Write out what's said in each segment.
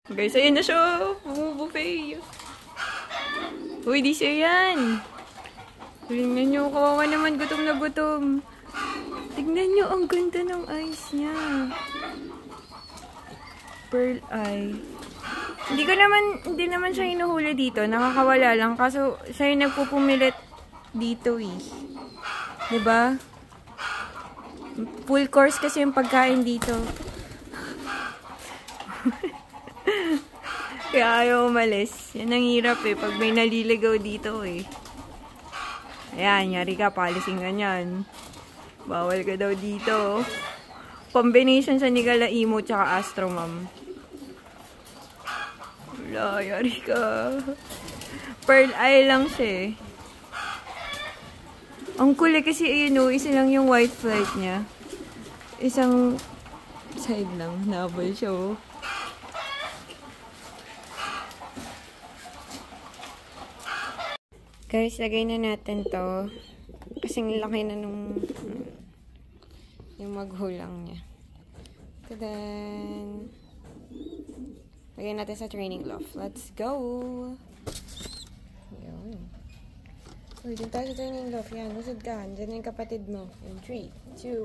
Guys, ayun na siya. Buffet. Uy, di siya yan. Tingnan nyo, kawawa naman, gutom na gutom. Tignan nyo, ang ganda ng eyes niya. Pearl eye. Hindi naman siya hinuhuli dito. Nakakawala lang. Kaso, siya yung nagpupumilit dito eh. Diba? Full course kasi yung pagkain dito. Kaya ayaw umalis. Yan ang hirap eh. Pag may naliligaw dito eh. Ayan, yari ka. Palising ka niyan. Bawal ka daw dito. Combination sa Nigala Imo tsaka Astro Mom. Wala, yari ka. Pearl eye lang siya eh. Ang cool eh kasi yun o, isa lang yung white flight niya. Isang side lang. Nabal siya o. Guys, lagay na natin to. Kasing laki na nung yung maghulang niya. Tadan! Lagay natin sa training loft. Let's go! Yun. Uy, dun tayo sa training loft. Yan, musod ka. Diyan yung kapatid mo. In 3, 2,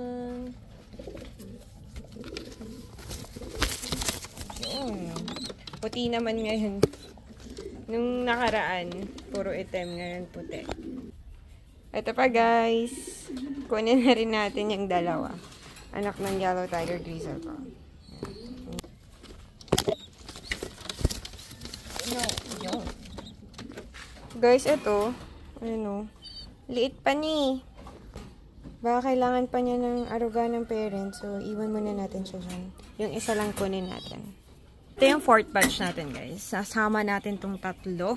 1. Yun. Puti naman ngayon. Nung nakaraan, puro item, ngayon puti. Ito pa guys, kunin na rin natin yung dalawa. Anak ng Yellow Tiger Grizzle ko. Guys, ito, ano, liit pa ni. Baka kailangan pa niya ng aruga ng parents, so iwan muna natin siya dyan. Yung isa lang kunin natin. Ito yung 4th batch natin, guys. Sasama natin tong tatlo.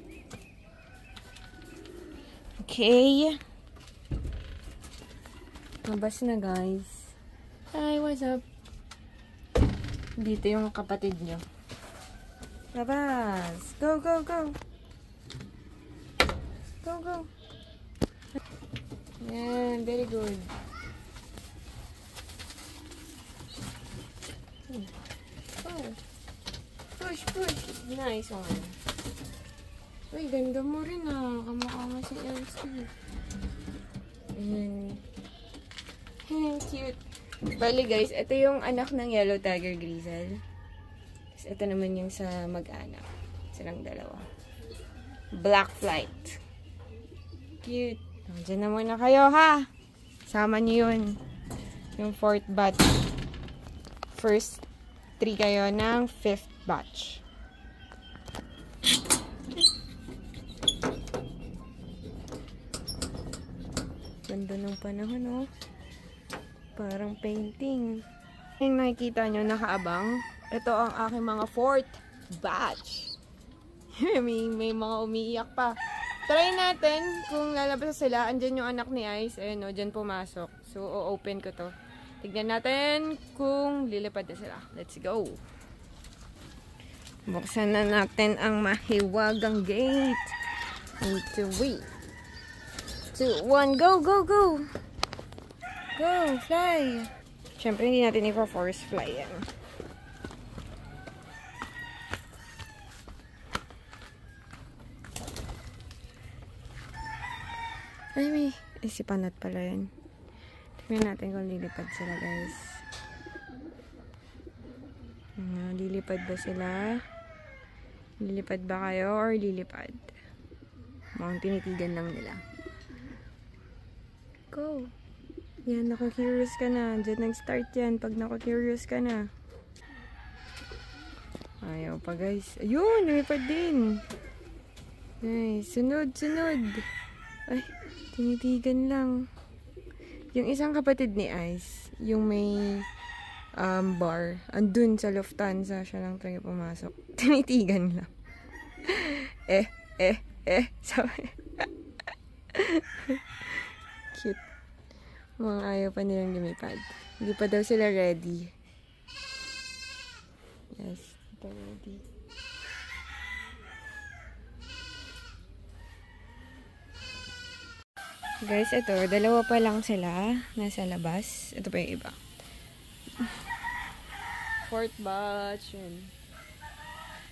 Okay. Labas na, guys. Hi, what's up? Dito yung kapatid nyo. Labas. Go, go, go. Go, go. Yan, very good. Oh. Push, push. Nice one. Uy, ganda mo rin ah. Kamakama si Elsie. Cute. Bali guys, ito yung anak ng Yellow Tiger Grizzle. Ito naman yung sa mag-anak. Silang dalawa. Black Flight. Cute. Diyan na muna kayo ha. Sama niyo yun. Yung 4th batch. First 3 kayo ng 5th batch. Ganda ng panahon, oh. Parang painting. Yung nakikita nyo, nakaabang. Ito ang aking mga 4th batch. may mga umiiyak pa. Try natin kung lalabas sila. Andyan yung anak ni Ice. Ayun, oh, dyan pumasok. So, o-open ko to. Tignan natin kung lilipad na sila. Let's go. Buksan na natin ang mahiwagang gate. 3, 2, 1, go, go, go! Go, fly! Siyempre, hindi natin ipa-force fly yan. Ay, may isipanat pala yan. Tignan natin kung lilipad sila, guys. Lilipad ba sila? Lilipad ba kayo or lilipad? Mukhang tinitigan lang nila. Go! Yan, naka-curious ka na. Diyan nag-start yan pag naka-curious ka na. Ayaw pa, guys. Ayun, lumipad din. Nice. Sunod, sunod. Ay, tinitigan lang. Yung isang kapatid ni Ice, yung may bar, andun sa Lufthansa, siya lang tayo pumasok. Tinitigan lang. Sabi. Cute. Mga ayaw pa nilang lumipad. Hindi pa daw sila ready. Yes, ito ready. Guys, ito, dalawa pa lang sila nasa labas. Ito pa yung iba. 4th batch. Yun.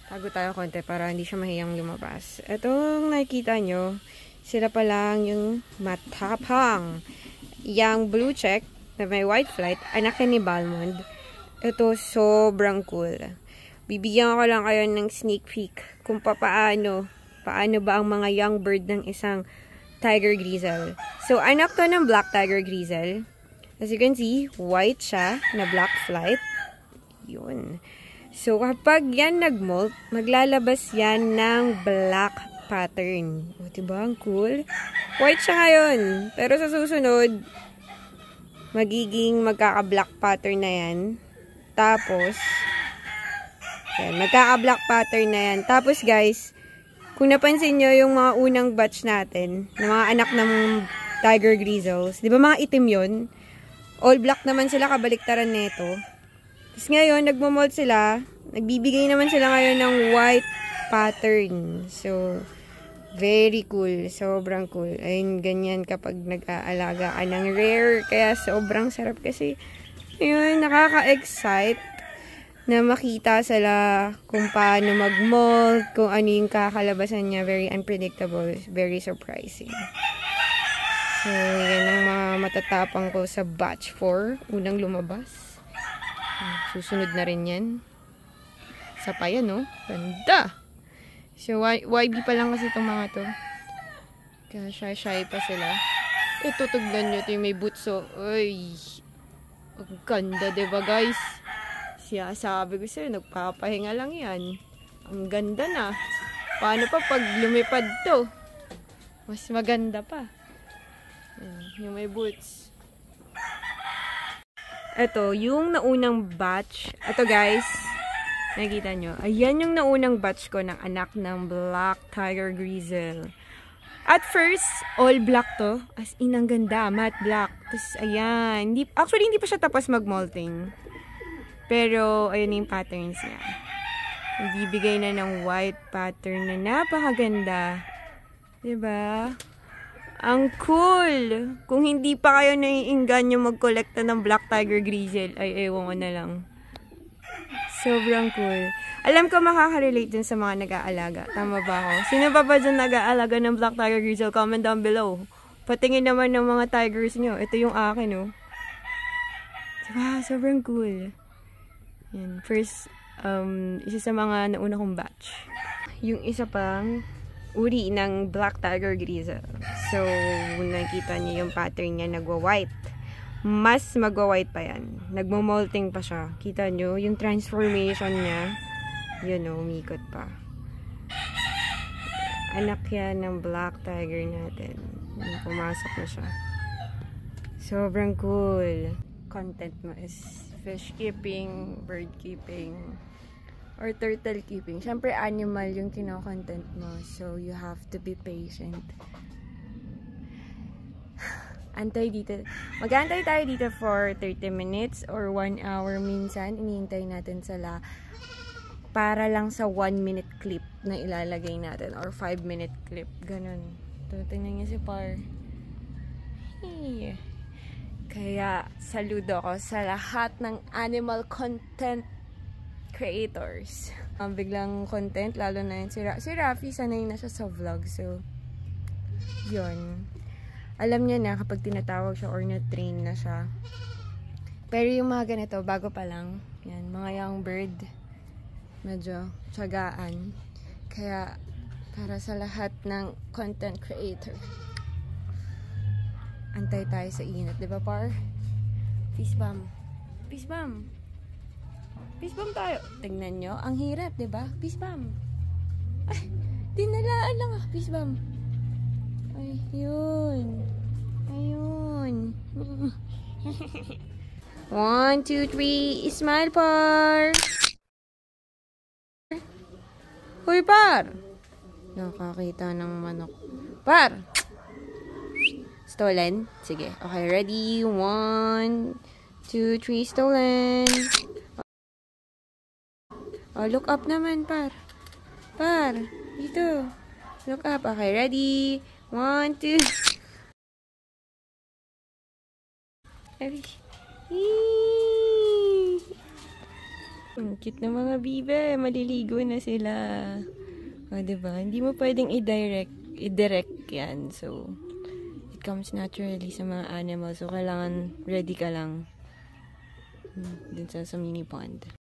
Tago tayo konti para hindi siya mahiyang lumabas. Itong nakikita nyo, sila pa lang yung matapang. Yung blue check na may white flight, anak ni Balmond. Ito, sobrang cool. Bibigyan ko lang kayo ng sneak peek kung paano ba ang mga young bird ng isang tiger grizzle. So, anak to ng black tiger grizzle. As you can see, white siya na black flight. Yun. So, kapag yan nag-molt, maglalabas yan ng black pattern. O, diba? Ang cool. White siya ngayon. Pero sa susunod, magiging magkaka-black pattern na yan. Tapos, yan, magkaka-black pattern na yan. Tapos, guys, kung napansin nyo yung mga unang batch natin, ng mga anak ng tiger grizzles, di ba mga itim yun? All black naman sila, kabaliktaran nito. Tapos ngayon, nagmamold sila. Nagbibigay naman sila ngayon ng white pattern. So, very cool. Sobrang cool. Ayun, ganyan kapag nag-aalaga ka ng rare. Kaya sobrang sarap kasi, ayun, nakaka-excite na makita sila kung paano mag-mold, kung ano yung kakalabasan niya. Very unpredictable. Very surprising. So, yan ang mga matatapang ko sa batch 4. Unang lumabas. Susunod na rin yan. Sa pa yan, no? Ganda! So, YB pa lang kasi itong mga to. Kaya shy pa sila. Ito, tugnan nyo. Ito yung may butso. Uy! Ang ganda, diba, guys? Siya, sabi ko sa'yo, nagpapahinga lang yan. Ang ganda na. Paano pa pag lumipad to? Mas maganda pa. Yung may boots. Ito, yung naunang batch. Ito guys, nakikita nyo. Ayan yung naunang batch ko ng anak ng black tiger grizzle. At first, all black to. As in, ang ganda. Matte black. Tapos, ayan. Actually, hindi pa siya tapos mag-molting. Pero, ayun yung patterns niya. Bibigay na ng white pattern na napakaganda. Diba? Ang cool! Kung hindi pa kayo naiinganyo mag-collecta ng black tiger grizzle, ay ewan ko na lang. Sobrang cool. Alam ko makaka-relate din sa mga nag-aalaga. Tama ba ako? Sino ba dyan nag-aalaga ng black tiger grizzle? Comment down below. Patingin naman ng mga tigers nyo. Ito yung akin, oh. Diba? Sobrang cool. Yan. First, isa sa mga nauna kong batch. Yung isa pang uri ng black tiger grizzle. So, nakita niyo yung pattern niya, nagwa-white. Mas magwa-white pa yan. Nagmo-molting pa siya. Kita niyo yung transformation niya. Yun o, umikot pa. Anak yan ng black tiger natin. Pumasok na siya. Sobrang cool. Content mo is fish keeping, bird keeping, or turtle keeping. Siyempre, animal yung kino-content mo. So, you have to be patient. Antay dito. Mag-antay tayo dito for 30 minutes or 1 hour minsan. Iniintay natin sila para lang sa 1 minute clip na ilalagay natin or 5 minute clip. Ganun. Tingnan niyo si Par. Hey. Kaya, saludo ko sa lahat ng animal content creators. Biglang content, lalo na yun si Rafi, sanay na siya sa vlog. So, yun. Alam niya na kapag tinatawag siya or na-train na siya. Pero yung mga ganito, bago pa lang, yan, mga young bird, medyo tiyagaan. Kaya, para sa lahat ng content creator, antay tayo sa init. Diba, Par? Peace bomb. Peace bomb. Peace bomb tayo. Tingnan nyo. Ang hirap, diba? Peace bomb. Ay, dinalaan lang ah. Peace bomb. Ay, yun. Ayun. 1, 2, 3. Smile, Par. Hoy, Par. Nakakita ng manok. Par. Stolen. Sige. Okay, ready? 1, 2, 3. Stolen. Oh, look up naman, Par. Par. Dito. Look up. Okay, ready? 1, 2. Ang cute na mga bibe. Maliligo na sila. O, diba? Hindi mo pwedeng i-direct yan. So, it comes naturally sa mga animals. So, kailangan ready ka lang dun sa mini pond.